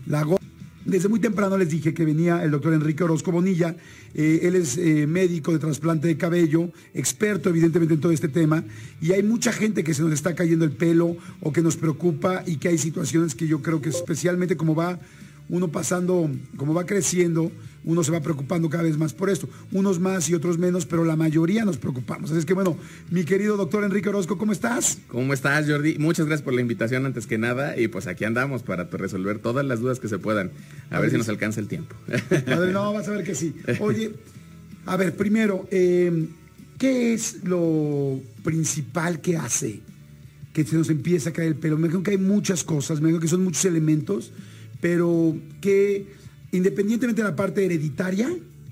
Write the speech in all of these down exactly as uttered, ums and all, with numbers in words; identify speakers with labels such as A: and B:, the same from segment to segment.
A: la go... Desde muy temprano les dije que venía el doctor Enrique Orozco Bonilla. Eh, él es eh, médico de trasplante de cabello, experto evidentemente en todo este tema, y hay mucha gente que se nos está cayendo el pelo o que nos preocupa, y que hay situaciones que yo creo que especialmente como va uno pasando, como va creciendo, uno se va preocupando cada vez más por esto. Unos más y otros menos, pero la mayoría nos preocupamos. Así es que bueno, mi querido doctor Enrique Orozco, ¿cómo estás?
B: ¿Cómo estás, Jordi? Muchas gracias por la invitación antes que nada, y pues aquí andamos para resolver todas las dudas que se puedan. A, a ver si nos alcanza el tiempo.
A: Padre, no, vas a ver que sí. Oye, a ver, primero, eh, ¿qué es lo principal que hace que se nos empieza a caer el pelo? Me imagino que hay muchas cosas, me imagino que son muchos elementos, pero que independientemente de la parte hereditaria,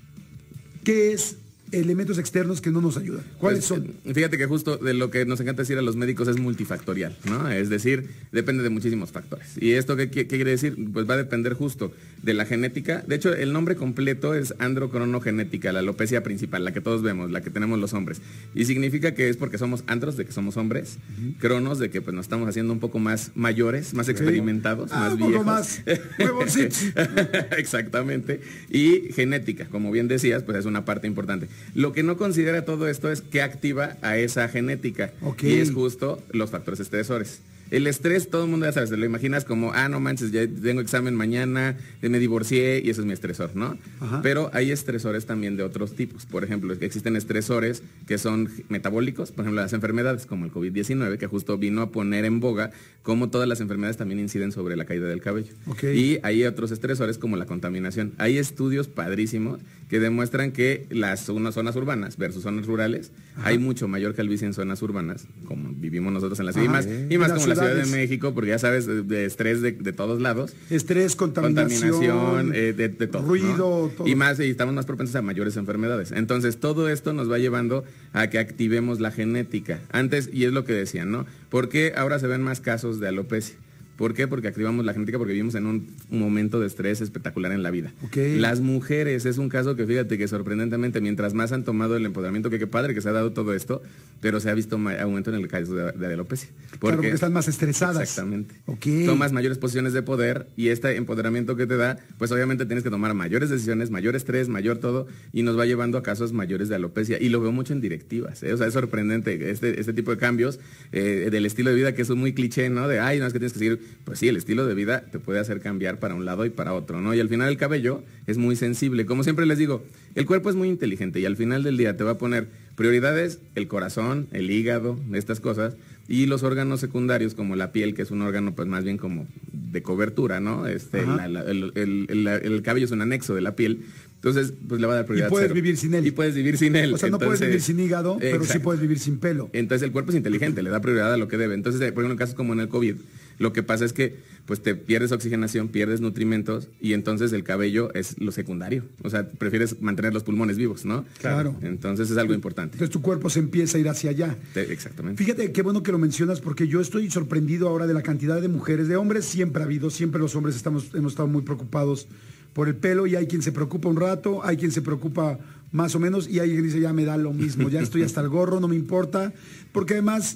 A: ¿qué es elementos externos que no nos ayudan? ¿Cuáles pues,
B: son? Fíjate que justo de lo que nos encanta decir a los médicos es multifactorial, ¿no? Es decir, depende de muchísimos factores. ¿Y esto qué, qué, qué quiere decir? Pues va a depender justo de la genética. De hecho, el nombre completo es androcronogenética, la alopecia principal, la que todos vemos, la que tenemos los hombres. Y significa que es porque somos andros, de que somos hombres, uh-huh. cronos, de que pues nos estamos haciendo un poco más mayores, más okay. experimentados, ah, más un viejos.
A: Poco más huevoncitos.
B: Exactamente. Y genética, como bien decías, pues es una parte importante. Lo que no considera todo esto es qué activa a esa genética. Okay. Y es justo los factores estresores. El estrés, todo el mundo ya sabes, te lo imaginas como, ah, no manches, ya tengo examen mañana, me divorcié y eso es mi estresor, ¿no? Ajá. Pero hay estresores también de otros tipos. Por ejemplo, existen estresores que son metabólicos, por ejemplo, las enfermedades como el COVID diecinueve, que justo vino a poner en boga cómo todas las enfermedades también inciden sobre la caída del cabello. Okay. Y hay otros estresores como la contaminación. Hay estudios padrísimos que demuestran que las zonas urbanas versus zonas rurales, ajá. hay mucho mayor calvicie en zonas urbanas, como vivimos nosotros en la ciudad, y más, y más como la Ciudad de México, porque ya sabes, de, de estrés de, de todos lados.
A: Estrés, contaminación,
B: contaminación eh, de, de todo,
A: ruido,
B: ¿no?
A: todo.
B: Y más, y estamos más propensos a mayores enfermedades. Entonces, todo esto nos va llevando a que activemos la genética. Antes, y es lo que decían, ¿no? ¿Por qué ahora se ven más casos de alopecia? ¿Por qué? Porque activamos la genética, porque vivimos en un, un momento de estrés espectacular en la vida. Okay. Las mujeres, es un caso que fíjate que sorprendentemente, mientras más han tomado el empoderamiento, que qué padre que se ha dado todo esto, pero se ha visto aumento en el caso de, de alopecia.
A: Porque, claro, porque están más estresadas.
B: Exactamente.
A: Okay.
B: Tomas mayores posiciones de poder y este empoderamiento que te da, pues obviamente tienes que tomar mayores decisiones, mayor estrés, mayor todo, y nos va llevando a casos mayores de alopecia. Y lo veo mucho en directivas, ¿eh? O sea, es sorprendente este, este tipo de cambios eh, del estilo de vida, que es muy cliché, ¿no? De, ay, no, es que tienes que seguir. Pues sí, el estilo de vida te puede hacer cambiar para un lado y para otro, ¿no? Y al final el cabello es muy sensible. Como siempre les digo, el cuerpo es muy inteligente y al final del día te va a poner prioridades, el corazón, el hígado, estas cosas, y los órganos secundarios como la piel, que es un órgano pues más bien como de cobertura, ¿no? Este, la, la, el, el, el, el cabello es un anexo de la piel. Entonces, pues le va a dar prioridad.
A: Y puedes
B: cero.
A: vivir sin él.
B: Y puedes vivir sin él.
A: O sea,
B: Entonces,
A: no puedes vivir sin hígado, pero exacto. sí puedes vivir sin pelo.
B: Entonces el cuerpo es inteligente, le da prioridad a lo que debe. Entonces, por ejemplo, en casos como en el COVID, lo que pasa es que pues te pierdes oxigenación, pierdes nutrimentos, y entonces el cabello es lo secundario. O sea, prefieres mantener los pulmones vivos, ¿no?
A: Claro.
B: Entonces es algo importante.
A: Entonces tu cuerpo se empieza a ir hacia allá.
B: Exactamente.
A: Fíjate qué bueno que lo mencionas, porque yo estoy sorprendido ahora de la cantidad de mujeres, de hombres siempre ha habido, siempre los hombres estamos, hemos estado muy preocupados por el pelo, y hay quien se preocupa un rato, hay quien se preocupa más o menos, y hay quien dice, ya me da lo mismo, ya estoy hasta el gorro, no me importa, porque además,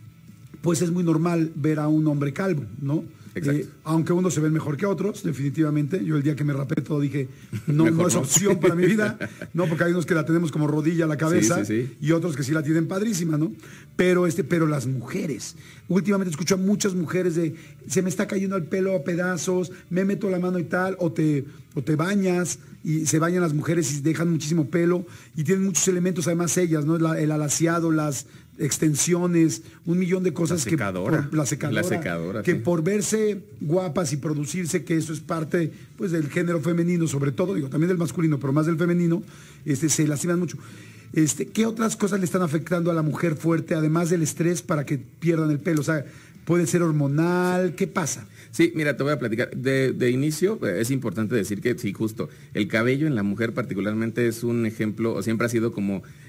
A: pues es muy normal ver a un hombre calvo, ¿no? Eh, aunque unos se ven mejor que otros, definitivamente. Yo el día que me rapé todo dije, no, no es no. opción para mi vida, no, porque hay unos que la tenemos como rodilla a la cabeza, sí, sí, sí. y otros que sí la tienen padrísima, ¿no? Pero este, pero las mujeres, últimamente escucho a muchas mujeres de, se me está cayendo el pelo a pedazos, me meto la mano y tal, o te, o te bañas, y se bañan las mujeres y dejan muchísimo pelo, y tienen muchos elementos además ellas, ¿no? La, el alaciado, las extensiones, un millón de cosas
B: la secadora,
A: que por, la secadora,
B: la secadora
A: que
B: sí.
A: por verse guapas y producirse, que eso es parte pues del género femenino, sobre todo, digo, también del masculino, pero más del femenino, este, se lastiman mucho. Este, ¿qué otras cosas le están afectando a la mujer fuerte, además del estrés, para que pierdan el pelo? O sea, ¿puede ser hormonal? ¿Qué pasa?
B: Sí, mira, te voy a platicar. De, de inicio, es importante decir que sí, justo, el cabello en la mujer particularmente es un ejemplo, o siempre ha sido como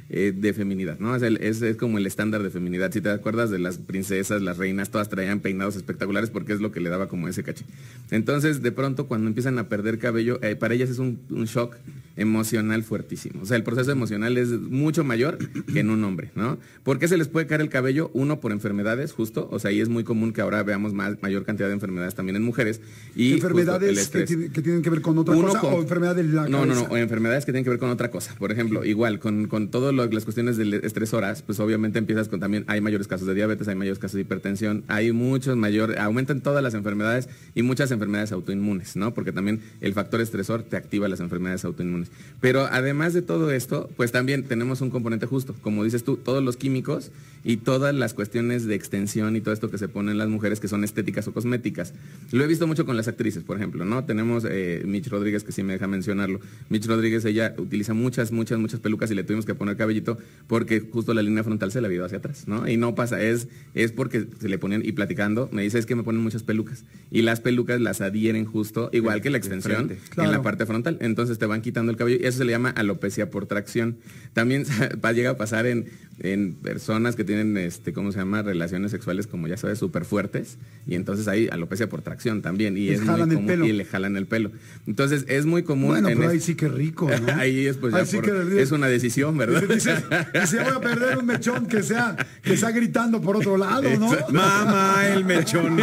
B: eh, de feminidad, ¿no? Es, el, es, es como el estándar de feminidad. Si te acuerdas de las princesas, las reinas, todas traían peinados espectaculares porque es lo que le daba como ese caché. Entonces, de pronto, cuando empiezan a perder cabello, eh, para ellas es un, un shock emocional fuertísimo. O sea, el proceso emocional es mucho mayor que en un hombre, ¿no? ¿Por qué se les puede caer el cabello? Uno, por enfermedades, justo. O sea, y es muy común que ahora veamos más, mayor cantidad de enfermedades también en mujeres. Y
A: ¿Enfermedades que, tiene, que tienen que ver con otra Uno cosa con, o enfermedades de la
B: no,
A: cabeza?
B: No, no, o enfermedades que tienen que ver con otra cosa. Por ejemplo, igual, con, con todas las cuestiones de estresoras, pues obviamente empiezas con también, hay mayores casos de diabetes, hay mayores casos de hipertensión, hay muchos mayores, aumentan todas las enfermedades y muchas enfermedades autoinmunes, ¿no? Porque también el factor estresor te activa las enfermedades autoinmunes. Pero además de todo esto, pues también tenemos un componente justo, como dices tú, todos los químicos y todas las cuestiones de extensión y todo esto que se ponen las mujeres que son estéticas o cosméticas. Lo he visto mucho con las actrices, por ejemplo, ¿no? Tenemos eh, Mitch Rodríguez, que sí me deja mencionarlo. Mitch Rodríguez, ella utiliza muchas, muchas, muchas pelucas y le tuvimos que poner cabellito porque justo la línea frontal se la vio hacia atrás, ¿no? Y no pasa, es, es porque se le ponían, y platicando, me dice, es que me ponen muchas pelucas. Y las pelucas las adhieren justo, igual que la extensión, claro, en la parte frontal. Entonces te van quitando el cabello y eso se le llama alopecia por tracción. También llega a pasar en, en personas que tienen, este, ¿cómo se llama? Relaciones sexuales, como ya sabes, súper fuertes. Y entonces hay alopecia por tracción también. Y les es muy común, pelo. Y le jalan el pelo. Entonces es muy común.
A: Bueno, pero
B: este,
A: ahí sí que rico, ¿no?
B: Ahí es pues
A: ahí
B: ya
A: sí
B: por,
A: que,
B: es una decisión, ¿verdad?
A: Dice, si voy a perder un mechón que sea, que sea gritando por otro lado, ¿no?
B: Mamá, el mechón.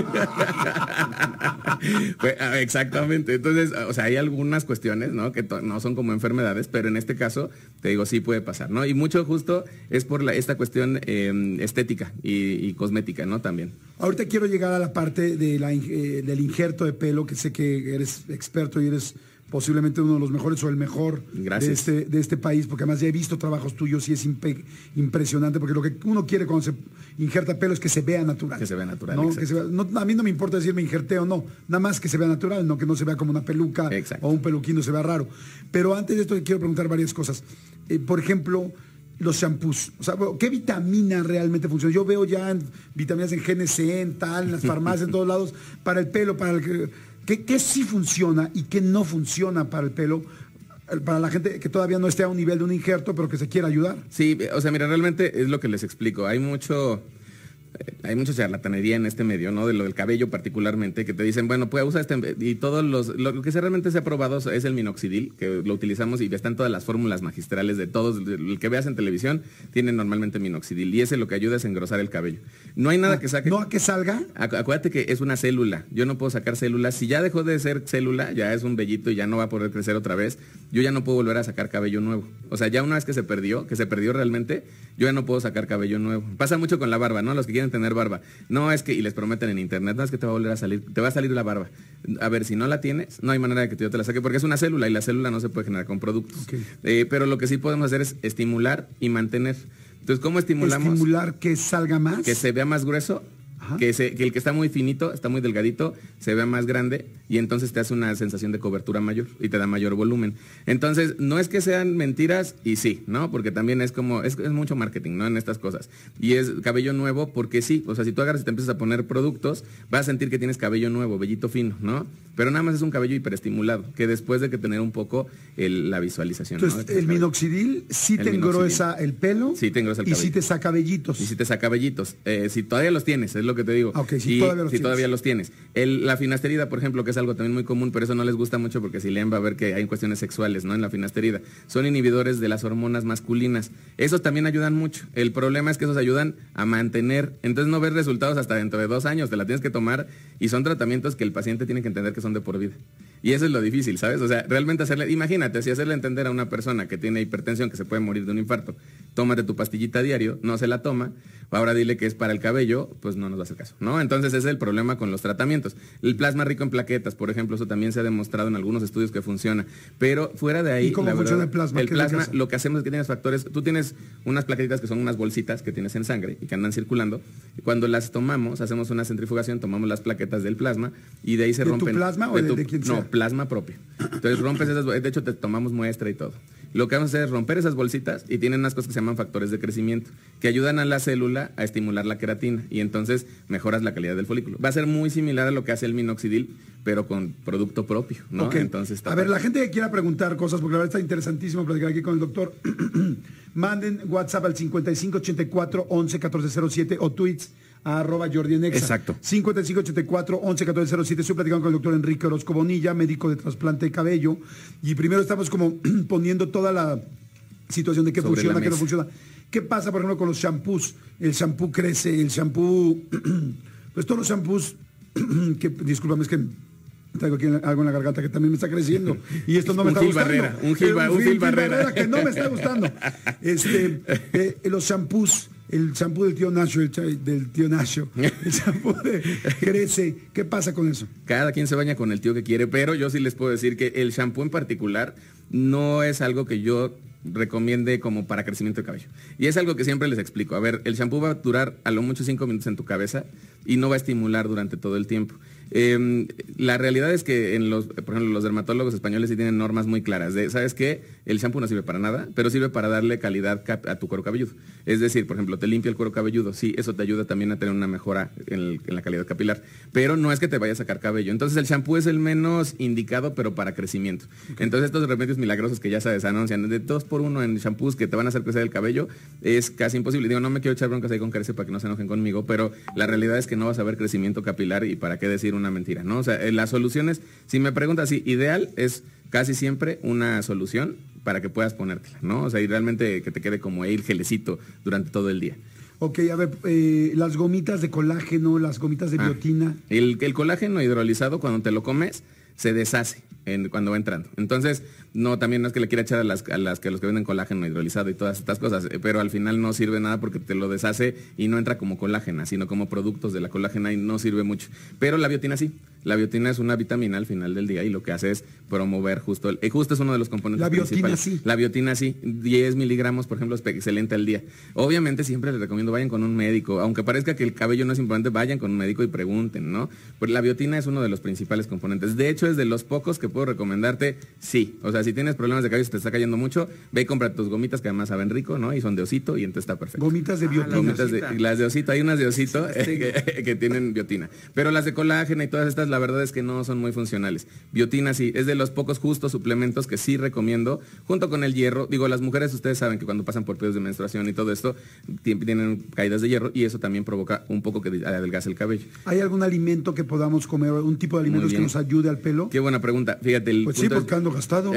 B: Pues, exactamente. Entonces, o sea, hay algunas cuestiones, ¿no? Que no son como enfermedades, pero en este caso, te digo, sí puede pasar, ¿no? Y mucho justo es por la, esta cuestión eh, estética y, y cosmética, ¿no? También.
A: Ahorita quiero llegar a la parte de la, eh, del injerto de pelo, que sé que eres experto y eres posiblemente uno de los mejores o el mejor de este, de este país, porque además ya he visto trabajos tuyos y es impe, impresionante, porque lo que uno quiere cuando se injerta pelo es que se vea natural.
B: Que se vea natural,
A: ¿no? Que se vea, no, a mí no me importa decir me injerté o no, nada más que se vea natural, no que no se vea como una peluca, exacto, o un peluquín, no se vea raro. Pero antes de esto quiero preguntar varias cosas. Eh, por ejemplo, los shampoos, o sea, ¿qué vitamina realmente funciona? Yo veo ya en, vitaminas en G N C, en tal, en las farmacias, en todos lados, para el pelo, para el... ¿Qué, qué sí funciona y qué no funciona para el pelo? Para la gente que todavía no esté a un nivel de un injerto, pero que se quiera ayudar.
B: Sí, o sea, mira, realmente es lo que les explico. Hay mucho... Hay mucha charlatanería en este medio, ¿no? De lo del cabello particularmente, que te dicen, bueno, pues usa este, y todos los, lo que realmente se ha probado es el minoxidil, que lo utilizamos y están todas las fórmulas magistrales de todos, el que veas en televisión, tiene normalmente minoxidil, y ese lo que ayuda es engrosar el cabello. No hay nada
A: ah,
B: que saque.
A: ¿No a que salga?
B: Acu acuérdate que es una célula, yo no puedo sacar células, si ya dejó de ser célula, ya es un vellito y ya no va a poder crecer otra vez, yo ya no puedo volver a sacar cabello nuevo. O sea, ya una vez que se perdió, que se perdió realmente, yo ya no puedo sacar cabello nuevo. Pasa mucho con la barba, ¿no? Los que quieren tener barba. No es que, y les prometen en internet, no es que te va a volver a salir, te va a salir la barba. A ver, si no la tienes, no hay manera de que yo te la saque, porque es una célula y la célula no se puede generar con productos. Okay. Eh, pero lo que sí podemos hacer es estimular y mantener. Entonces, ¿cómo estimulamos?
A: Estimular que salga más.
B: Que se vea más grueso. Que, se, que el que está muy finito, está muy delgadito, se vea más grande y entonces te hace una sensación de cobertura mayor y te da mayor volumen. Entonces, no es que sean mentiras y sí, ¿no? Porque también es como, es, es mucho marketing, ¿no? En estas cosas. Y es cabello nuevo porque sí, o sea, si tú agarras y te empiezas a poner productos, vas a sentir que tienes cabello nuevo, vellito fino, ¿no? Pero nada más es un cabello hiperestimulado, que después de que tener un poco el, la visualización.
A: Entonces,
B: ¿no?
A: el minoxidil sí te engrosa el pelo,
B: sí te engrosa el
A: y
B: cabello.
A: sí te saca vellitos.
B: Y sí te saca vellitos. Eh, si todavía los tienes, es lo que te digo.
A: Okay, si
B: y
A: todavía los
B: si
A: tienes.
B: todavía los tienes. El, la finasterida, por ejemplo, que es algo también muy común, pero eso no les gusta mucho porque si leen va a ver que hay cuestiones sexuales, ¿no? En la finasterida. Son inhibidores de las hormonas masculinas. Esos también ayudan mucho. El problema es que esos ayudan a mantener. Entonces no ves resultados hasta dentro de dos años. Te la tienes que tomar y son tratamientos que el paciente tiene que entender que son de por vida. Y eso es lo difícil, ¿sabes? O sea, realmente hacerle, imagínate, si hacerle entender a una persona que tiene hipertensión, que se puede morir de un infarto, tómate tu pastillita diario, no se la toma, ahora dile que es para el cabello, pues no nos va a hacer caso, ¿no? Entonces ese es el problema con los tratamientos. El plasma rico en plaquetas, por ejemplo, eso también se ha demostrado en algunos estudios que funciona, pero fuera de ahí...
A: ¿Y cómo
B: la
A: funciona
B: verdad,
A: el plasma?
B: El plasma, lo que, lo que hacemos es que tienes factores, tú tienes unas plaquetitas que son unas bolsitas que tienes en sangre y que andan circulando, y cuando las tomamos, hacemos una centrifugación, tomamos las plaquetas del plasma y de ahí se
A: ¿De
B: rompen...
A: tu plasma o de,
B: de, tu,
A: de quién
B: No,
A: sea?
B: plasma propio. Entonces rompes esas, de hecho te tomamos muestra y todo. lo que vamos a hacer es romper esas bolsitas y tienen unas cosas que se llaman factores de crecimiento, que ayudan a la célula a estimular la queratina y entonces mejoras la calidad del folículo. Va a ser muy similar a lo que hace el minoxidil, pero con producto propio, ¿no?
A: Okay.
B: Entonces está
A: a ver, la gente que quiera preguntar cosas, porque la verdad está interesantísimo platicar aquí con el doctor, manden WhatsApp al cincuenta y cinco ochenta y cuatro once catorce cero siete o tweets a arroba Jordi Nexa.
B: Exacto.
A: cincuenta y cinco ochenta y cuatro once catorce cero siete. Estoy platicando con el doctor Enrique Orozco Bonilla, médico de trasplante de cabello. Y primero estamos como poniendo toda la situación de qué Sobre funciona, qué no funciona. ¿Qué pasa, por ejemplo, con los shampoos? El shampoo crece, el shampoo... pues todos los shampoos... que, discúlpame, es que... traigo aquí algo en la garganta que también me está creciendo y esto no me está gustando.
B: Barrera, un Gil, un Gil Barrera.
A: Barrera que no me está gustando. Este, eh, los shampoos, el shampoo del tío Nacho, el del tío Nacho, el shampoo de crece, ¿qué pasa con eso?
B: Cada quien se baña con el tío que quiere, pero yo sí les puedo decir que el shampoo en particular no es algo que yo recomiende como para crecimiento de cabello. Y es algo que siempre les explico. A ver, el shampoo va a durar a lo mucho cinco minutos en tu cabeza y no va a estimular durante todo el tiempo. Eh, la realidad es que en los, por ejemplo, los dermatólogos españoles sí tienen normas muy claras de, ¿sabes qué? El shampoo no sirve para nada, pero sirve para darle calidad a tu cuero cabelludo. Es decir, por ejemplo, te limpia el cuero cabelludo, sí, eso te ayuda también a tener una mejora en, el, en la calidad capilar, pero no es que te vaya a sacar cabello. Entonces el shampoo es el menos indicado, pero para crecimiento. Okay. Entonces estos remedios milagrosos que ya sabes anuncian de dos por uno en shampoos que te van a hacer crecer el cabello, es casi imposible. Digo, no me quiero echar broncas ahí con Crece para que no se enojen conmigo, pero la realidad es que no vas a ver crecimiento capilar y para qué decir una mentira, ¿no? O sea, las soluciones, si me preguntas, sí, ideal es casi siempre una solución para que puedas ponértela, ¿no? O sea, y realmente que te quede como ir gelecito durante todo el día.
A: Ok, a ver, eh, las gomitas de colágeno, las gomitas de ah, biotina.
B: El, el colágeno hidrolizado, cuando te lo comes, se deshace en, cuando va entrando. Entonces, no, también no es que le quiera echar a las, a las que los que venden colágeno hidrolizado y todas estas cosas, pero al final no sirve nada porque te lo deshace y no entra como colágena, sino como productos de la colágena y no sirve mucho. Pero la biotina sí. La biotina es una vitamina al final del día y lo que hace es promover justo, el, justo es uno de los componentes
A: la biotina
B: principales.
A: Sí.
B: La biotina sí, diez miligramos, por ejemplo, es excelente al día. Obviamente siempre les recomiendo vayan con un médico, aunque parezca que el cabello no es importante, vayan con un médico y pregunten, ¿no? Pues la biotina es uno de los principales componentes. De hecho, es de los pocos que puedo recomendarte, sí. O sea, si tienes problemas de cabello, si te está cayendo mucho, ve y compra tus gomitas que además saben rico, ¿no? Y son de osito y entonces está perfecto.
A: Gomitas de biotina.
B: Ah, gomitas de, las de osito, hay unas de osito que, que tienen biotina. Pero las de colágeno y todas estas, la verdad es que no son muy funcionales. Biotina sí, es de los pocos justos suplementos que sí recomiendo, junto con el hierro. Digo, las mujeres, ustedes saben que cuando pasan por periodos de menstruación y todo esto, tienen caídas de hierro y eso también provoca un poco que adelgace el cabello.
A: ¿Hay algún alimento que podamos comer, un tipo de alimentos que nos ayude al pelo?
B: Qué buena pregunta. Fíjate, el
A: pues sí, porque ando gastado.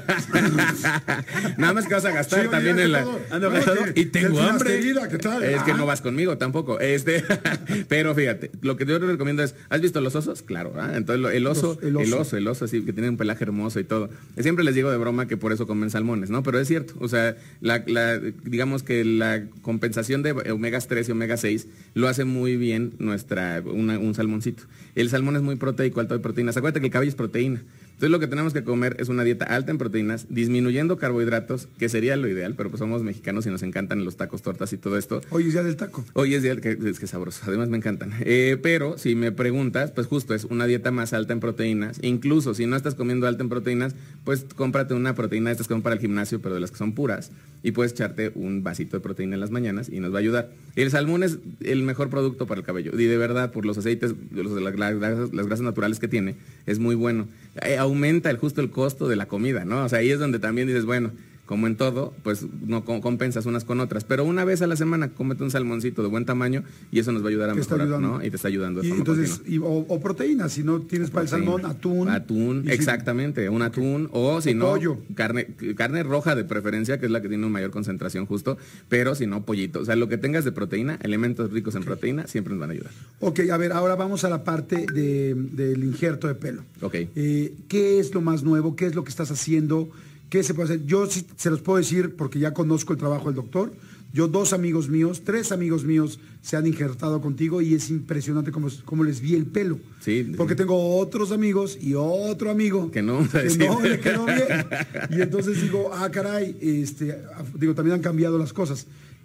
B: Nada más que vas a gastar sí, también en la... Ando no, gastado que, y tengo hambre. Herida, ¿qué tal? Es ah. que no vas conmigo tampoco. Este, pero fíjate, lo que yo te recomiendo es, ¿has visto los osos? Claro, ¿eh? Entonces el oso, el oso, el oso, el oso así que tiene un pelaje hermoso y todo. Siempre les digo de broma que por eso comen salmones, ¿no? Pero es cierto, o sea, la, la, digamos que la compensación de omegas tres y omega seis lo hace muy bien nuestra una, un salmoncito. El salmón es muy proteico, alto de proteínas. Acuérdate que el cabello es proteína. Entonces lo que tenemos que comer es una dieta alta en proteínas, disminuyendo carbohidratos, que sería lo ideal, pero pues somos mexicanos y nos encantan los tacos, tortas y todo esto.
A: Hoy es día del taco.
B: Hoy es día del que es que sabroso, además me encantan. Eh, pero si me preguntas, pues justo es una dieta más alta en proteínas. Incluso si no estás comiendo alta en proteínas, pues cómprate una proteína de estas que son para el gimnasio, pero de las que son puras, y puedes echarte un vasito de proteína en las mañanas y nos va a ayudar. El salmón es el mejor producto para el cabello y de verdad por los aceites, los, las, las, las grasas naturales que tiene, es muy bueno. Eh, aumenta el justo el costo de la comida, ¿no? O sea, ahí es donde también dices, bueno, como en todo, pues no compensas unas con otras. Pero una vez a la semana cómete un salmoncito de buen tamaño y eso nos va a ayudar a mejorar, ¿no? Y te está ayudando.
A: Y entonces, y, o, o proteínas, si no tienes o para proteína. El salmón, atún.
B: Atún, exactamente, si, un atún. Okay. O si o no, pollo. Carne, carne roja de preferencia, que es la que tiene una mayor concentración justo, pero si no, pollito. O sea, lo que tengas de proteína, elementos ricos en okay. proteína, siempre nos van a ayudar.
A: Ok, a ver, ahora vamos a la parte de, del injerto de pelo.
B: Ok.
A: Eh, ¿Qué es lo más nuevo? ¿Qué es lo que estás haciendo? ¿Qué se puede hacer? Yo sí se los puedo decir porque ya conozco el trabajo del doctor. Yo, dos amigos míos, tres amigos míos se han injertado contigo y es impresionante cómo, cómo les vi el pelo.
B: Sí.
A: Porque tengo otros amigos y otro amigo
B: que no,
A: que no le quedó bien. Y entonces digo, ah, caray, este, digo, también han cambiado las cosas.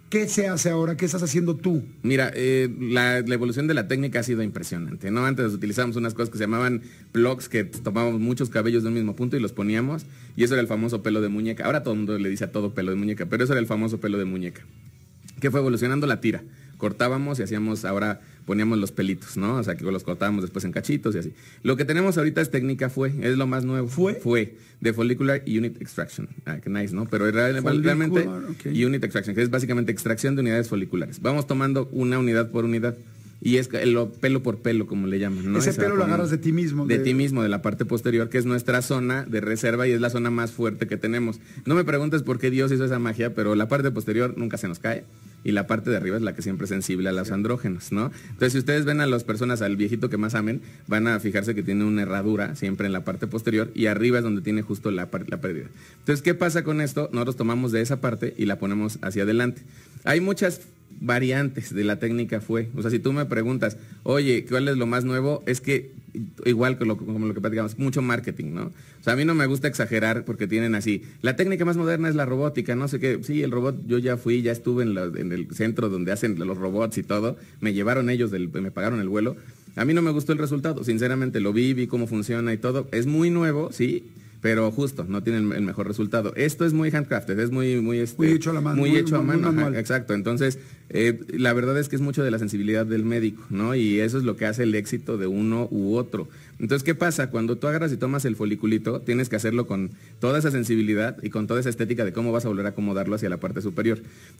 A: ¿Qué se hace ahora? ¿Qué estás haciendo tú?
B: Mira, eh, la, la evolución de la técnica ha sido impresionante, ¿no? Antes utilizábamos unas cosas que se llamaban plugs, que tomábamos muchos cabellos de un mismo punto y los poníamos, y eso era el famoso pelo de muñeca. Ahora todo el mundo le dice a todo pelo de muñeca, pero eso era el famoso pelo de muñeca, que fue evolucionando la tira. Cortábamos y hacíamos, ahora poníamos los pelitos, ¿no? O sea, que los cortábamos después en cachitos y así. Lo que tenemos ahorita es técnica fue, es lo más nuevo.
A: ¿Fue?
B: Fue, de Follicular Unit Extraction. Ah, qué nice, ¿no? Pero real, realmente, okay. Unit Extraction, que es básicamente extracción de unidades foliculares. Vamos tomando una unidad por unidad. Y es el pelo por pelo, como le llaman, ¿no?
A: Ese pelo lo agarras de ti mismo.
B: De, de ti mismo, de la parte posterior, que es nuestra zona de reserva y es la zona más fuerte que tenemos. No me preguntes por qué Dios hizo esa magia, pero la parte posterior nunca se nos cae y la parte de arriba es la que siempre es sensible a los andrógenos, ¿no? Entonces, si ustedes ven a las personas, al viejito que más amen, van a fijarse que tiene una herradura siempre en la parte posterior y arriba es donde tiene justo la, la pérdida. Entonces, ¿qué pasa con esto? Nosotros tomamos de esa parte y la ponemos hacia adelante. Hay muchas variantes de la técnica fue. O sea, si tú me preguntas, oye, ¿cuál es lo más nuevo? Es que, igual que lo, como lo que platicamos, mucho marketing, ¿no? O sea, a mí no me gusta exagerar porque tienen así, la técnica más moderna es la robótica, no sé qué. Sí, el robot, yo ya fui, ya estuve en, la, en el centro donde hacen los robots y todo. Me llevaron ellos, del, me pagaron el vuelo. A mí no me gustó el resultado, sinceramente lo vi, vi cómo funciona y todo. Es muy nuevo, sí, pero justo, no tienen el mejor resultado. Esto es muy handcrafted, es muy... Muy, este,
A: muy hecho a la mano.
B: Muy, muy hecho a mano,
A: muy
B: ajá, exacto. Entonces, eh, la verdad es que es mucho de la sensibilidad del médico, ¿no? Y eso es lo que hace el éxito de uno u otro. Entonces, ¿qué pasa? Cuando tú agarras y tomas el foliculito, tienes que hacerlo con toda esa sensibilidad y con toda esa estética de cómo vas a volver a acomodarlo hacia la parte superior.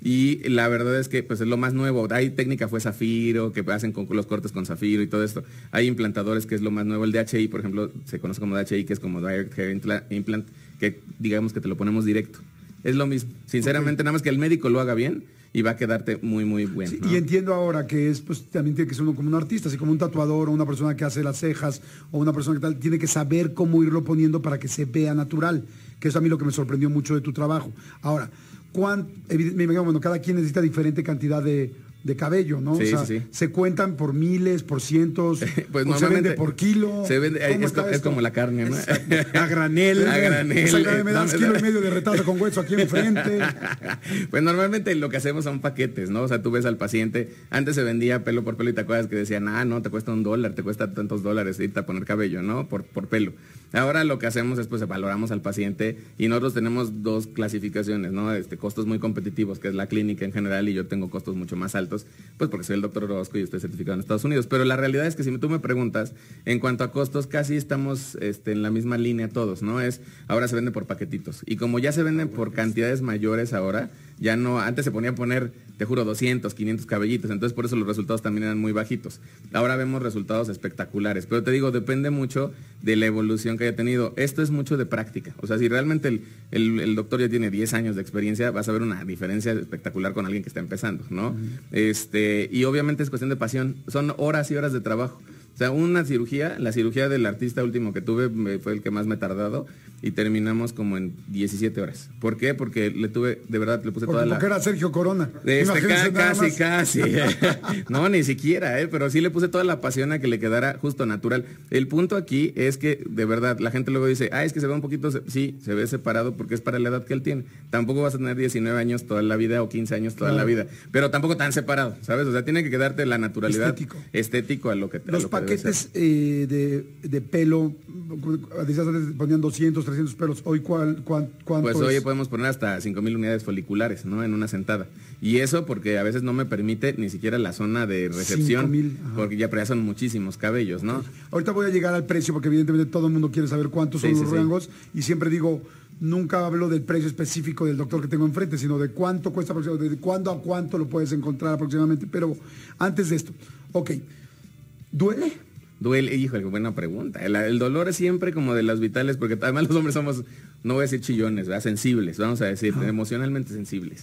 B: Y la verdad es que pues es lo más nuevo. Hay técnica fue zafiro, que hacen con los cortes con zafiro y todo esto. Hay implantadores que es lo más nuevo. El D H I, por ejemplo, se conoce como D H I, que es como Direct Hair Implant, que digamos que te lo ponemos directo. Es lo mismo. Sinceramente, okay. Nada más que el médico lo haga bien y va a quedarte muy, muy bueno.
A: Sí,
B: ¿no?
A: Y entiendo ahora que es, pues también tiene que ser uno como un artista, así como un tatuador o una persona que hace las cejas o una persona que tal, tiene que saber cómo irlo poniendo para que se vea natural, que eso a mí lo que me sorprendió mucho de tu trabajo. Ahora, ¿cuán, me imagino, bueno, cada quien necesita diferente cantidad de, de cabello, ¿no?
B: Sí,
A: o sea,
B: sí, sí.
A: ¿se cuentan por miles, por cientos?
B: Pues
A: o se vende por kilo.
B: Se vende, es, es como la carne, ¿no?
A: A granel.
B: A granel.
A: O sea, me das no, kilo y medio de retazo con hueso aquí enfrente.
B: Pues normalmente lo que hacemos son paquetes, ¿no? O sea, tú ves al paciente, antes se vendía pelo por pelo y te acuerdas que decían, ah, no, te cuesta un dólar, te cuesta tantos dólares irte a poner cabello, ¿no? Por, por pelo. Ahora lo que hacemos es, pues, valoramos al paciente y nosotros tenemos dos clasificaciones, ¿no? Este, costos muy competitivos, que es la clínica en general, y yo tengo costos mucho más altos, pues porque soy el doctor Orozco y estoy certificado en Estados Unidos. Pero la realidad es que si tú me preguntas, en cuanto a costos, casi estamos este, en la misma línea todos, ¿no? Es, ahora se vende por paquetitos. Y como ya se venden por cantidades mayores ahora, ya no, antes se ponía a poner, te juro, doscientos, quinientos cabellitos, entonces por eso los resultados también eran muy bajitos. Ahora vemos resultados espectaculares, pero te digo, depende mucho de la evolución que haya tenido. Esto es mucho de práctica, o sea, si realmente el, el, el doctor ya tiene diez años de experiencia, vas a ver una diferencia espectacular con alguien que está empezando, ¿no? Uh-huh. Este, y obviamente es cuestión de pasión, son horas y horas de trabajo. O sea, una cirugía, la cirugía del artista último que tuve fue el que más me he tardado y terminamos como en diecisiete horas. ¿Por qué? Porque le tuve, de verdad, le puse
A: porque,
B: toda la...
A: Porque era Sergio Corona.
B: Este, ca casi, casi. No, ni siquiera, ¿eh? Pero sí le puse toda la pasión a que le quedara justo natural. El punto aquí es que, de verdad, la gente luego dice, ah, es que se ve un poquito, sí, se ve separado porque es para la edad que él tiene. Tampoco vas a tener diecinueve años toda la vida o quince años toda claro. la vida, pero tampoco tan separado, ¿sabes? O sea, tiene que quedarte la naturalidad
A: estético,
B: estético a lo que te
A: Los paquetes eh, de, de pelo, decías antes ponían doscientos, trescientos pelos, hoy cuál, cuán, cuánto
B: Pues
A: es?
B: hoy podemos poner hasta cinco mil unidades foliculares, ¿no? En una sentada. Y eso porque a veces no me permite ni siquiera la zona de recepción, cinco mil, porque ya, ya son muchísimos cabellos, ¿no? Okay.
A: Ahorita voy a llegar al precio porque evidentemente todo el mundo quiere saber cuántos son sí, los sí, rangos sí. Y siempre digo, nunca hablo del precio específico del doctor que tengo enfrente, sino de cuánto cuesta, de cuándo a cuánto lo puedes encontrar aproximadamente. Pero antes de esto, ok, ¿duele?
B: Duele, híjole, buena pregunta. El, el dolor es siempre como de las vitales, porque además los hombres somos, no voy a decir chillones, ¿verdad? Sensibles, vamos a decir, ah. emocionalmente sensibles.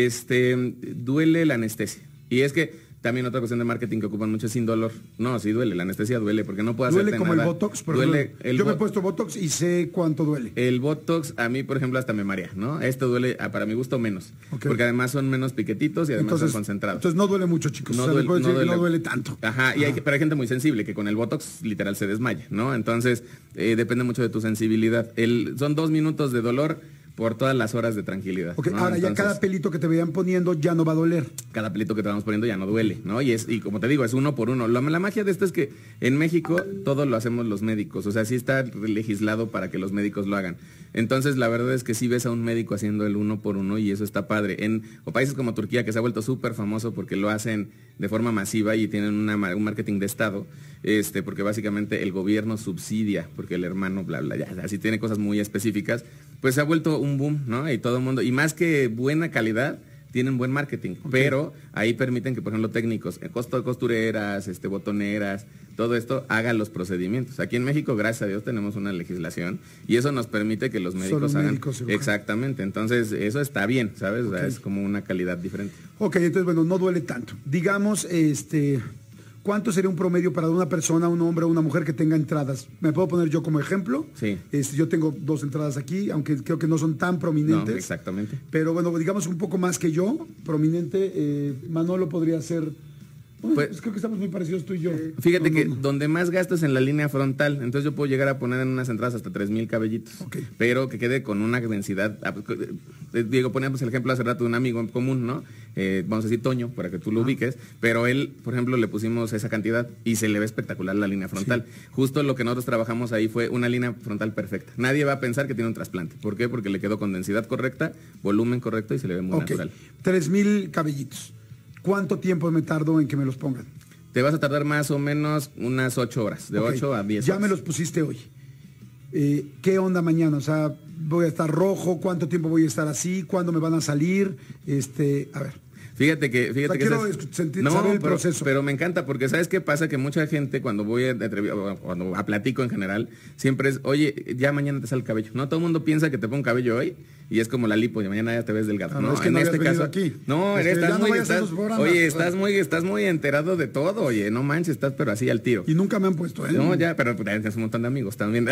B: Este, duele la anestesia. Y es que también otra cuestión de marketing que ocupan mucho es sin dolor. No, sí duele, la anestesia duele, porque no puedo hacerte
A: nada. ¿Duele como el Botox? Por
B: duele
A: ejemplo,
B: el
A: yo me he puesto Botox y sé cuánto duele.
B: El Botox, a mí, por ejemplo, hasta me marea, ¿no? Esto duele, para mi gusto, menos. Okay. Porque además son menos piquetitos y además entonces, son concentrados.
A: Entonces no duele mucho, chicos.
B: No,
A: o sea,
B: duele,
A: no,
B: duele,
A: no duele tanto.
B: Ajá, y hay, pero hay gente muy sensible que con el Botox literal se desmaya, ¿no? Entonces, eh, depende mucho de tu sensibilidad. El, son dos minutos de dolor. por todas las horas de tranquilidad.
A: Ok,
B: ¿no?
A: ahora
B: Entonces,
A: ya cada pelito que te vayan poniendo ya no va a doler.
B: Cada pelito que te vamos poniendo ya no duele, ¿no? Y es y como te digo, es uno por uno. La, la magia de esto es que en México todo lo hacemos los médicos, o sea, sí está legislado para que los médicos lo hagan. Entonces, la verdad es que sí ves a un médico haciendo el uno por uno y eso está padre. En o países como Turquía, que se ha vuelto súper famoso porque lo hacen de forma masiva y tienen una, un marketing de Estado, este, porque básicamente el gobierno subsidia, porque el hermano, bla, bla, ya, así tiene cosas muy específicas, pues se ha vuelto un boom, ¿no? Y todo el mundo, y más que buena calidad, tienen buen marketing, okay. Pero ahí permiten que, por ejemplo, técnicos, costo, costureras, este, botoneras, todo esto, hagan los procedimientos. Aquí en México, gracias a Dios, tenemos una legislación y eso nos permite que los médicos Solo hagan... Médicos, exactamente, entonces eso está bien, ¿sabes? Okay. O sea, es como una calidad diferente.
A: Ok, entonces, bueno, no duele tanto. Digamos, este... ¿cuánto sería un promedio para una persona, un hombre o una mujer que tenga entradas? ¿Me puedo poner yo como ejemplo?
B: Sí.
A: Este, yo tengo dos entradas aquí, aunque creo que no son tan prominentes.
B: No, exactamente.
A: Pero bueno, digamos un poco más que yo, prominente. Eh, Manolo podría ser... Bueno, pues, creo que estamos muy parecidos tú y yo.
B: Fíjate
A: no,
B: que
A: no, no.
B: donde más gasto es en la línea frontal, entonces yo puedo llegar a poner en unas entradas hasta tres mil cabellitos,
A: okay.
B: Pero que quede con una densidad. Diego, poníamos el ejemplo hace rato de un amigo en común, ¿no? Eh, vamos a decir Toño, para que tú lo ah. ubiques, pero él, por ejemplo, le pusimos esa cantidad y se le ve espectacular la línea frontal. Sí. Justo lo que nosotros trabajamos ahí fue una línea frontal perfecta. Nadie va a pensar que tiene un trasplante. ¿Por qué? Porque le quedó con densidad correcta, volumen correcto y se le ve muy okay. natural.
A: Tres mil cabellitos. ¿Cuánto tiempo me tardo en que me los pongan?
B: Te vas a tardar más o menos unas ocho horas, de okay. ocho a diez
A: ya
B: horas.
A: Me los pusiste hoy. Eh, ¿Qué onda mañana? O sea, ¿voy a estar rojo? ¿Cuánto tiempo voy a estar así? ¿Cuándo me van a salir? Este, a ver.
B: Fíjate que... Fíjate
A: o sea,
B: que
A: quiero
B: esas...
A: sentir,
B: no,
A: saber el
B: pero,
A: proceso.
B: Pero me encanta porque ¿sabes qué pasa? Que mucha gente cuando voy a, cuando a platico en general, siempre es, oye, ya mañana te sale el cabello. No, todo el mundo piensa que te pongo cabello hoy y es como la lipo y mañana ya te ves delgado.
A: Ah,
B: no,
A: no, es que
B: en
A: no
B: este caso
A: aquí.
B: No,
A: es
B: eres, estás
A: no
B: muy, estás, oye, estás muy, estás muy enterado de todo, oye, no manches, estás pero así al tiro.
A: Y nunca me han puesto, ¿eh?
B: No, ya, pero tienes un montón de amigos también.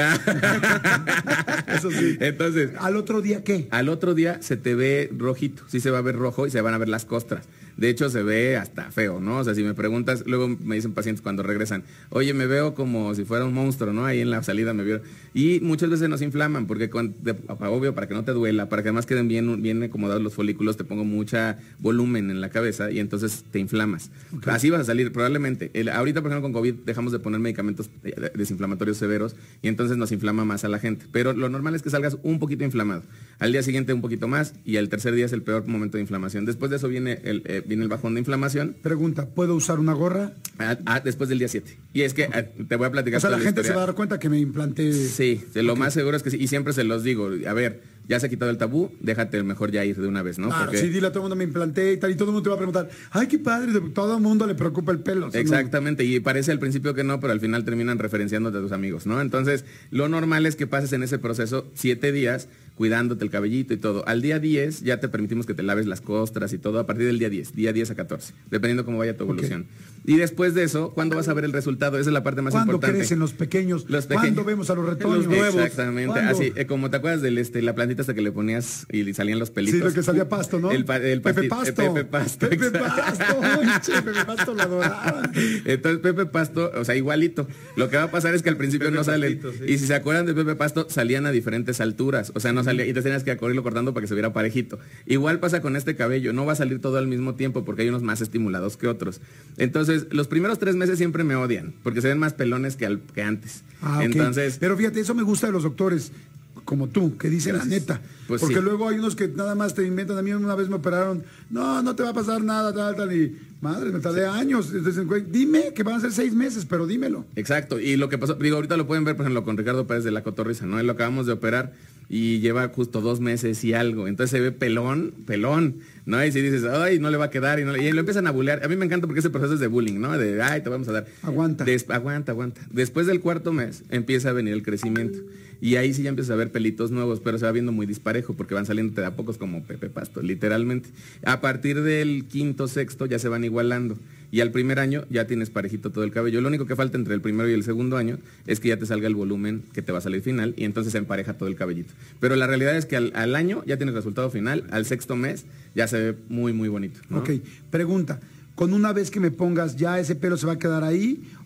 A: Eso sí.
B: Entonces,
A: ¿al otro día qué?
B: Al otro día se te ve rojito, sí se va a ver rojo y se van a ver las costras. De hecho, se ve hasta feo, ¿no? O sea, si me preguntas, luego me dicen pacientes cuando regresan, oye, me veo como si fuera un monstruo, ¿no? Ahí en la salida me vieron. Y muchas veces nos inflaman, porque, con, de, obvio, para que no te duela, para que además queden bien, bien acomodados los folículos, te pongo mucha volumen en la cabeza y entonces te inflamas. Okay. Así vas a salir, probablemente. El, ahorita, por ejemplo, con COVID dejamos de poner medicamentos desinflamatorios severos y entonces nos inflama más a la gente. Pero lo normal es que salgas un poquito inflamado. Al día siguiente un poquito más y al tercer día es el peor momento de inflamación. Después de eso viene el... Eh, viene el bajón de inflamación.
A: Pregunta, ¿puedo usar una gorra?
B: Ah, ah, después del día siete. Y es que okay. ah, te voy a platicar.
A: O sea, la,
B: la
A: gente
B: historia.
A: Se va a dar cuenta que me implanté.
B: Sí, lo okay. más seguro es que sí. Y siempre se los digo, a ver, ya se ha quitado el tabú, déjate mejor ya ir de una vez, ¿no?
A: Claro,
B: Porque...
A: sí, dile a todo el mundo me implanté y tal, y todo el mundo te va a preguntar, ay, qué padre, todo el mundo le preocupa el pelo. O sea,
B: exactamente, no... y parece al principio que no, pero al final terminan referenciándote a tus amigos, ¿no? Entonces, lo normal es que pases en ese proceso siete días cuidándote el cabellito y todo. Al día diez ya te permitimos que te laves las costras y todo a partir del día diez, día diez a catorce, dependiendo cómo vaya tu evolución. Okay. Y después de eso, ¿cuándo vas a ver el resultado? Esa es la parte más
A: ¿Cuándo
B: importante.
A: ¿Cuándo crecen los pequeños?
B: Los pequeños.
A: ¿Cuándo vemos a los retoños?
B: Los nuevos. Exactamente. ¿Cuándo? Así, eh, como te acuerdas de este, la plantita hasta que le ponías y salían los pelitos.
A: Sí, lo que salía pasto, ¿no?
B: El, pa, el
A: Pepe Pasto.
B: Pepe Pasto.
A: Pepe Pasto. Che, Pepe Pasto lo adoraba.
B: Entonces, Pepe Pasto, o sea, igualito. Lo que va a pasar es que al principio Pepe no salen. Pastito, sí. Y si se acuerdan de Pepe Pasto, salían a diferentes alturas. O sea, no salía, y te tenías que irlo cortando para que se viera parejito. Igual pasa con este cabello, no va a salir todo al mismo tiempo porque hay unos más estimulados que otros. Entonces, los primeros tres meses siempre me odian, porque se ven más pelones que, al, que antes.
A: Ah, okay. Entonces, pero fíjate, eso me gusta de los doctores, como tú, que dicen gracias. La neta.
B: Pues
A: porque
B: sí.
A: Luego hay unos que nada más te inventan. A mí una vez me operaron, no, no te va a pasar nada, tal, tal, y madre, me tardé sí. años. Entonces, dime que van a ser seis meses, pero dímelo.
B: Exacto, y lo que pasó, digo, ahorita lo pueden ver, por ejemplo, con Ricardo Pérez de La Cotorrisa, ¿no? Él lo acabamos de operar y lleva justo dos meses y algo. Entonces se ve pelón, pelón, ¿no? Y si dices, ay, no le va a quedar, y, no le... y lo empiezan a bullear. A mí me encanta porque ese proceso es de bullying, ¿no? De, ay, te vamos a dar.
A: Aguanta.
B: Des... Aguanta, aguanta. Después del cuarto mes empieza a venir el crecimiento. Y ahí sí ya empiezas a ver pelitos nuevos, pero se va viendo muy disparejo porque van saliendo de a pocos como Pepe Pasto, literalmente. A partir del quinto, sexto ya se van igualando. Y al primer año ya tienes parejito todo el cabello. Lo único que falta entre el primero y el segundo año es que ya te salga el volumen que te va a salir final y entonces se empareja todo el cabellito. Pero la realidad es que al, al año ya tienes resultado final, al sexto mes ya se ve muy, muy bonito, ¿no?
A: Ok, pregunta. ¿Con una vez que me pongas ya ese pelo se va a quedar ahí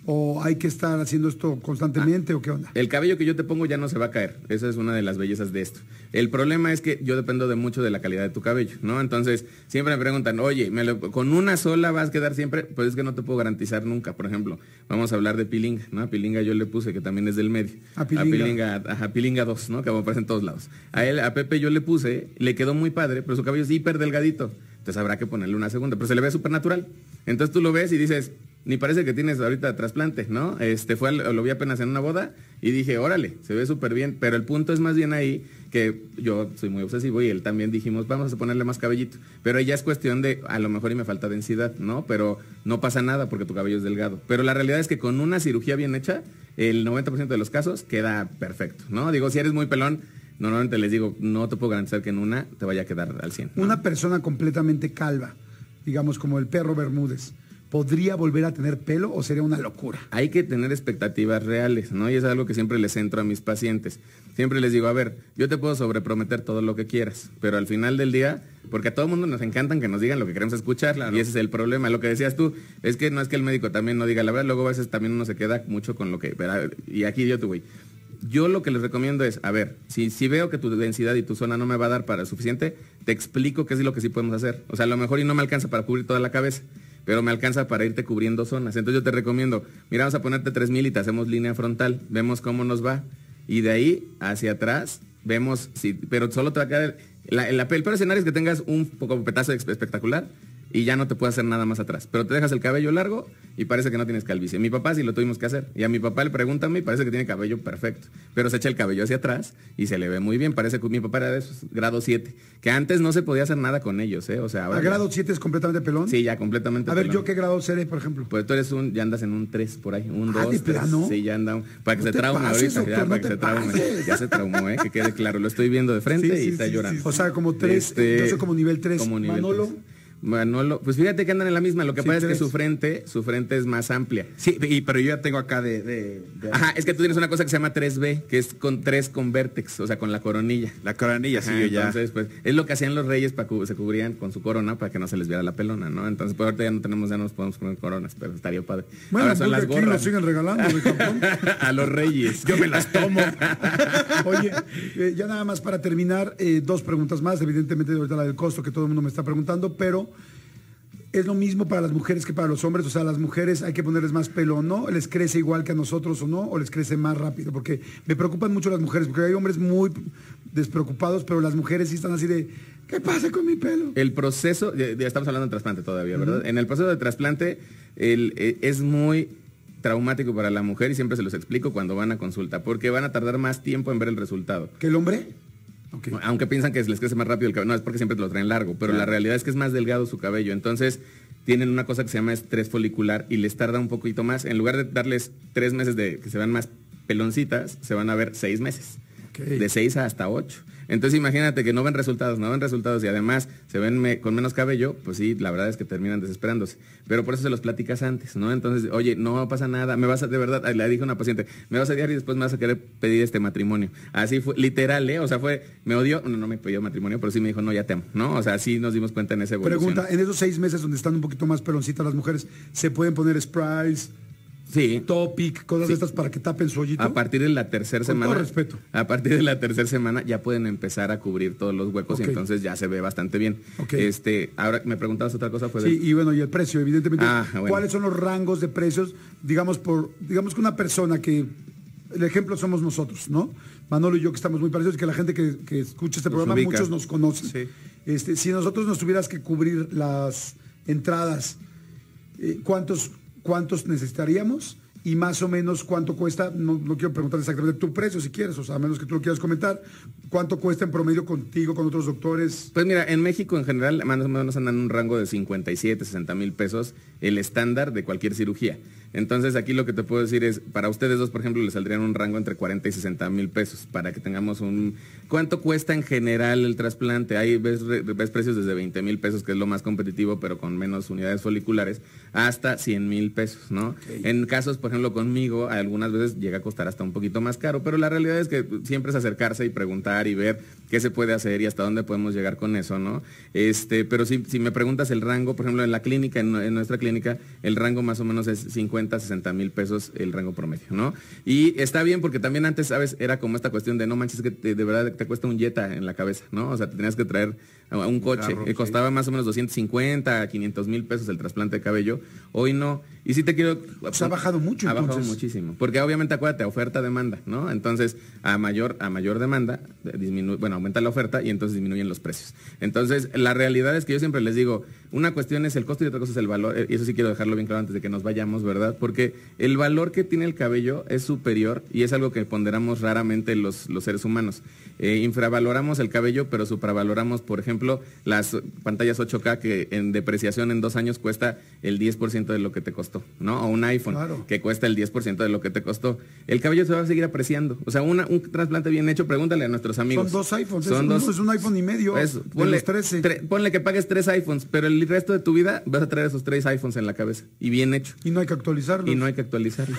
A: ¿O hay que estar haciendo esto constantemente ah, o qué onda?
B: El cabello que yo te pongo ya no se va a caer. Esa es una de las bellezas de esto. El problema es que yo dependo de mucho de la calidad de tu cabello, ¿no? Entonces, siempre me preguntan, oye, ¿me lo, ¿con una sola vas a quedar siempre? Pues es que no te puedo garantizar nunca. Por ejemplo, vamos a hablar de Pilinga, ¿no? A Pilinga yo le puse, que también es del medio.
A: A Pilinga.
B: A Pilinga, a Pilinga dos, ¿no? Que aparece en todos lados. A él, a Pepe yo le puse, le quedó muy padre, pero su cabello es hiper delgadito. Entonces habrá que ponerle una segunda, pero se le ve súper natural. Entonces tú lo ves y dices, ni parece que tienes ahorita trasplante, ¿no? Este fue, lo vi apenas en una boda y dije, órale, se ve súper bien, pero el punto es más bien ahí que yo soy muy obsesivo y él también dijimos, vamos a ponerle más cabellito, pero ahí ya es cuestión de, a lo mejor y me falta densidad, ¿no? Pero no pasa nada porque tu cabello es delgado. Pero la realidad es que con una cirugía bien hecha, el noventa por ciento de los casos queda perfecto, ¿no? Digo, si eres muy pelón, normalmente les digo, no te puedo garantizar que en una te vaya a quedar al cien, ¿no?
A: Una persona completamente calva, digamos como el perro Bermúdez, ¿podría volver a tener pelo o sería una locura?
B: Hay que tener expectativas reales, ¿no? Y es algo que siempre les centro a mis pacientes. Siempre les digo, a ver, yo te puedo sobreprometer todo lo que quieras, pero al final del día, porque a todo el mundo nos encantan que nos digan lo que queremos escuchar, claro. Y ese es el problema. Lo que decías tú, es que no es que el médico también no diga la verdad, luego a veces también uno se queda mucho con lo que... Pero, y aquí yo te voy. Yo lo que les recomiendo es, a ver, si, si veo que tu densidad y tu zona no me va a dar para suficiente, te explico qué es lo que sí podemos hacer. O sea, a lo mejor y no me alcanza para cubrir toda la cabeza, pero me alcanza para irte cubriendo zonas. Entonces yo te recomiendo, mira, vamos a ponerte tres mil y te hacemos línea frontal, vemos cómo nos va. Y de ahí hacia atrás, vemos, si, pero solo te va a quedar, la, el, el peor escenario es que tengas un poco petazo espectacular y ya no te puede hacer nada más atrás. Pero te dejas el cabello largo y parece que no tienes calvicie. Mi papá sí lo tuvimos que hacer. Y a mi papá le pregúntame y parece que tiene cabello perfecto. Pero se echa el cabello hacia atrás y se le ve muy bien. Parece que mi papá era de esos, grado siete. Que antes no se podía hacer nada con ellos, ¿eh? O sea, ahora...
A: ¿A grado siete es completamente pelón?
B: Sí, ya completamente
A: A ver,
B: pelón.
A: ¿yo qué grado seré, por ejemplo?
B: Pues tú eres un, ya andas en un tres por ahí. Un
A: ah,
B: dos,
A: ¿de
B: tres.
A: plano?
B: Sí, ya anda. Un, para que
A: no
B: se traume
A: pases,
B: ahorita.
A: Doctor,
B: Ya,
A: no
B: para que se traume.
A: Pases.
B: Ya se traumó, ¿eh? Que quede claro. Lo estoy viendo de frente
A: sí,
B: y
A: sí,
B: está
A: sí,
B: llorando.
A: Sí. O sea, como tres, este, yo soy como nivel tres.
B: Como nivel
A: Manolo...
B: tres. Manolo, pues fíjate que andan en la misma, lo que
A: sí,
B: pasa
A: tres.
B: es que su frente, su frente es más amplia.
C: Sí, y, pero yo ya tengo acá de, de, de...
B: Ajá, es que tú tienes una cosa que se llama tres B, que es con tres con vértex, o sea, con la coronilla.
C: La coronilla,
B: Ajá,
C: sí, yo ya.
B: Entonces, pues, es lo que hacían los reyes, para cu se cubrían con su corona para que no se les viera la pelona, ¿no? Entonces, pues ahorita ya no tenemos, ya no nos podemos poner coronas, pero estaría padre.
A: Bueno,
B: ahora son las
A: aquí
B: gorras.
A: lo siguen regalando de Japón.
B: A los reyes.
C: Yo me las tomo.
A: Oye, eh, ya nada más para terminar, eh, dos preguntas más, evidentemente ahorita la del costo que todo el mundo me está preguntando, pero... ¿es lo mismo para las mujeres que para los hombres? O sea, las mujeres hay que ponerles más pelo o no, ¿les crece igual que a nosotros o no? ¿O les crece más rápido? Porque me preocupan mucho las mujeres, porque hay hombres muy despreocupados, pero las mujeres sí están así de, ¿qué pasa con mi pelo?
B: El proceso, ya, ya estamos hablando de trasplante todavía, ¿verdad? Uh-huh. En el proceso de trasplante el, eh, es muy traumático para la mujer y siempre se los explico cuando van a consulta, porque van a tardar más tiempo en ver el resultado.
A: ¿Que el hombre?
B: Okay. Aunque piensan que les crece más rápido el cabello, no, es porque siempre te lo traen largo, pero claro. La realidad es que es más delgado su cabello, entonces tienen una cosa que se llama estrés folicular y les tarda un poquito más, en lugar de darles tres meses de que se vean más peloncitas, se van a ver seis meses, okay. De seis hasta ocho. Entonces imagínate que no ven resultados, no ven resultados y además se ven me, con menos cabello, pues sí, la verdad es que terminan desesperándose. Pero por eso se los platicas antes, ¿no? Entonces, oye, no pasa nada, me vas a, de verdad, le dije a una paciente, me vas a odiar y después me vas a querer pedir este matrimonio. Así fue, literal, ¿eh? O sea, fue, me odió, no, no me pidió matrimonio, pero sí me dijo, no, ya te amo, ¿no? O sea, sí nos dimos cuenta en esa evolución.
A: Pregunta, en esos seis meses donde están un poquito más peloncitas las mujeres, ¿se pueden poner sprays?
B: Sí.
A: Topic, cosas
B: sí.
A: estas para que tapen su hoyito.
B: A partir de la tercera semana.
A: Con todo respeto.
B: A partir de la tercera semana ya pueden empezar a cubrir todos los huecos okay. Y entonces ya se ve bastante bien. Okay. Este, ahora me preguntabas otra cosa. Fue
A: sí, de... y bueno, y el precio, evidentemente.
B: Ah, bueno.
A: ¿Cuáles son los rangos de precios? Digamos, por, digamos que una persona que, el ejemplo somos nosotros, ¿no? Manolo y yo que estamos muy parecidos, que la gente que, que escucha este los programa, ubica. Muchos nos conocen. Sí. Este, si nosotros nos tuvieras que cubrir las entradas, eh, ¿cuántos, ¿cuántos necesitaríamos? Y más o menos cuánto cuesta, no, no quiero preguntar exactamente tu precio si quieres, o sea, a menos que tú lo quieras comentar, cuánto cuesta en promedio contigo, con otros doctores.
B: Pues mira, en México en general más o menos andan en un rango de cincuenta y siete, sesenta mil pesos el estándar de cualquier cirugía. Entonces aquí lo que te puedo decir es, para ustedes dos, por ejemplo, les saldrían un rango entre cuarenta y sesenta mil pesos, para que tengamos un... ¿Cuánto cuesta en general el trasplante? Ahí ves, ves precios desde veinte mil pesos, que es lo más competitivo, pero con menos unidades foliculares, hasta cien mil pesos, ¿no? Okay. En casos, por ejemplo, conmigo, algunas veces llega a costar hasta un poquito más caro, pero la realidad es que siempre es acercarse y preguntar explorar y ver qué se puede hacer y hasta dónde podemos llegar con eso, ¿no? Este, pero si, si me preguntas el rango, por ejemplo, en la clínica, en, en nuestra clínica, el rango más o menos es cincuenta, sesenta mil pesos el rango promedio, ¿no? Y está bien porque también antes, ¿sabes? Era como esta cuestión de no manches que te, de verdad te cuesta un Jetta en la cabeza, ¿no? O sea, te tenías que traer un coche, Carro, que costaba sí. más o menos doscientos cincuenta, quinientos mil pesos el trasplante de cabello. Hoy no. Y sí te quiero...
A: Pues ha bajado mucho,
B: Ha
A: entonces.
B: bajado muchísimo. Porque obviamente, acuérdate, oferta-demanda, ¿no? Entonces, a mayor, a mayor demanda, disminuye, bueno, aumenta la oferta y entonces disminuyen los precios. Entonces, la realidad es que yo siempre les digo, una cuestión es el costo y otra cosa es el valor. Y eso sí quiero dejarlo bien claro antes de que nos vayamos, ¿verdad? Porque el valor que tiene el cabello es superior y es algo que ponderamos raramente los, los seres humanos. Eh, infravaloramos el cabello, pero supravaloramos, por ejemplo, las pantallas ocho K que en depreciación en dos años cuesta el diez por ciento de lo que te costó, ¿no? O un iPhone claro. que cuesta el diez por ciento de lo que te costó. El cabello se va a seguir apreciando. O sea, una, un trasplante bien hecho, pregúntale a nuestros amigos.
A: Son dos iPhones,
B: Son
A: es,
B: dos,
A: uno es un iPhone y medio.
B: Eso, ponle, trece. Tre, ponle que pagues tres iPhones, pero el resto de tu vida vas a traer esos tres iPhones en la cabeza. Y bien hecho.
A: Y no hay que actualizarlos.
B: Y no hay que actualizarlos.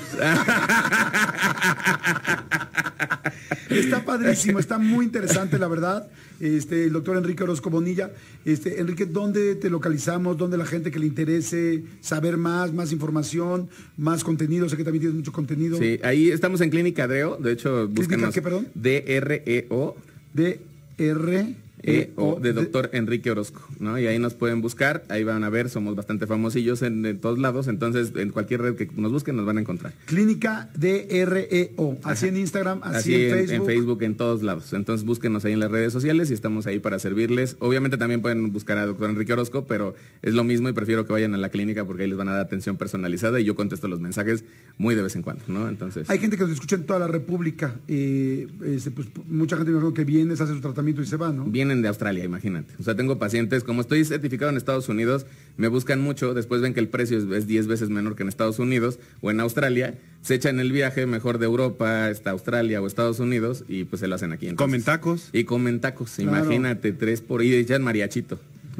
A: Está padrísimo, está muy interesante, la verdad. Este, el doctor Enrique Orozco Bonilla. Este, Enrique, ¿dónde te localizamos? ¿Dónde la gente que le interese saber más, más información, más contenido? Sé que también tienes mucho contenido.
B: Sí, ahí estamos en Clínica Dreo. De hecho, búsquenos.
A: ¿Qué, perdón?
B: D R E O.
A: D R
B: E O de doctor Enrique Orozco, ¿no? Y ahí nos pueden buscar, ahí van a ver, somos bastante famosillos en, en todos lados, entonces en cualquier red que nos busquen nos van a encontrar.
A: Clínica D R E O, así Ajá. en Instagram, así, así en, en Facebook.
B: En Facebook, en todos lados. Entonces búsquenos ahí en las redes sociales y estamos ahí para servirles. Obviamente también pueden buscar a doctor Enrique Orozco, pero es lo mismo y prefiero que vayan a la clínica porque ahí les van a dar atención personalizada y yo contesto los mensajes muy de vez en cuando, ¿no? Entonces...
A: Hay gente que nos escucha en toda la República, eh, este, pues, mucha gente me dijo que viene, se hace su tratamiento y se va, ¿no?
B: Vienen de Australia, imagínate. O sea, tengo pacientes, como estoy certificado en Estados Unidos, me buscan mucho, después ven que el precio es diez veces menor que en Estados Unidos o en Australia, se echan el viaje mejor de Europa hasta Australia o Estados Unidos y pues se lo hacen aquí. Entonces,
C: ¿comen tacos?
B: Y comen tacos, claro. Imagínate, tres por ahí, echan mariachito.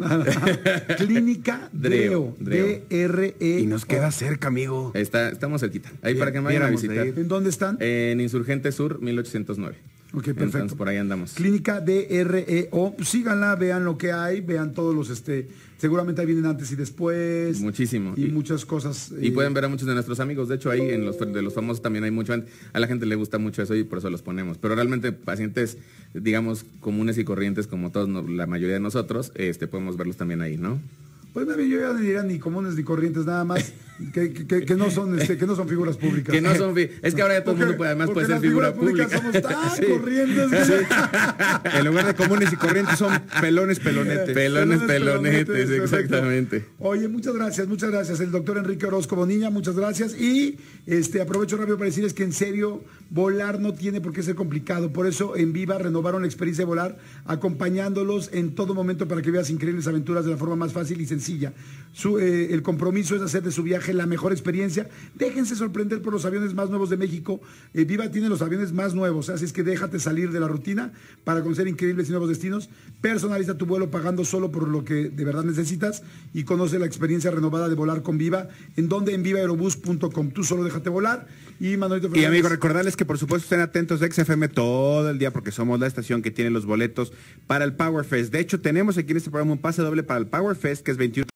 A: Clínica Dreo, D R E O.
C: Y nos queda cerca, amigo.
B: Está, estamos cerquita. Ahí Bien, para que me vayan a visitar.
A: ¿En dónde están?
B: En Insurgente Sur, mil ochocientos nueve.
A: Ok, perfecto.
B: Entonces, por ahí andamos.
A: Clínica D R E O, pues síganla, vean lo que hay, vean todos los, este, seguramente ahí vienen antes y después.
B: Muchísimo.
A: Y, y muchas cosas.
B: Y eh, pueden ver a muchos de nuestros amigos, de hecho ahí en los de los famosos también hay mucho, a la gente le gusta mucho eso y por eso los ponemos. Pero realmente pacientes, digamos, comunes y corrientes como todos, no, la mayoría de nosotros, este, podemos verlos también ahí, ¿no?
A: Pues yo ya no diría ni comunes ni corrientes, nada más que, que, que, no, son, este, que no son figuras públicas.
B: Que no son Es que ahora ya todo el mundo puede, además puede ser figura pública.
A: Somos tan
B: sí.
A: corrientes.
C: Sí. En lugar de comunes y corrientes son pelones pelonetes.
B: Pelones pelonetes, pelonetes exactamente.
A: Perfecto. Oye, muchas gracias, muchas gracias. El doctor Enrique Orozco Bonilla, muchas gracias. Y este aprovecho rápido para decirles que en serio, volar no tiene por qué ser complicado. Por eso en Viva renovaron la experiencia de volar, acompañándolos en todo momento para que veas increíbles aventuras de la forma más fácil y sencilla. Su, eh, el compromiso es hacer de su viaje la mejor experiencia. Déjense sorprender por los aviones más nuevos de México. Eh, Viva tiene los aviones más nuevos, así es que déjate salir de la rutina para conocer increíbles y nuevos destinos. Personaliza tu vuelo pagando solo por lo que de verdad necesitas y conoce la experiencia renovada de volar con Viva. ¿En donde? En viva aerobús punto com. Tú solo déjate volar. Y Manolito Fernández.
C: Y amigos, recordarles que por supuesto estén atentos de X F M todo el día porque somos la estación que tiene los boletos para el Power Fest. De hecho, tenemos aquí en este programa un pase doble para el Power Fest que es veintiuno